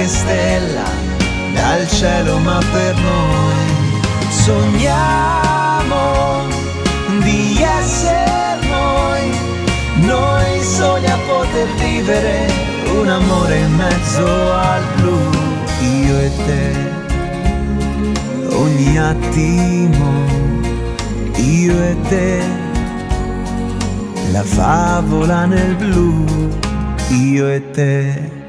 qualche stella dal cielo, ma per noi sogniamo di essere noi soli a poter vivere un amore in mezzo al blu, io e te, ogni attimo, io e te, la favola nel blu, io e te.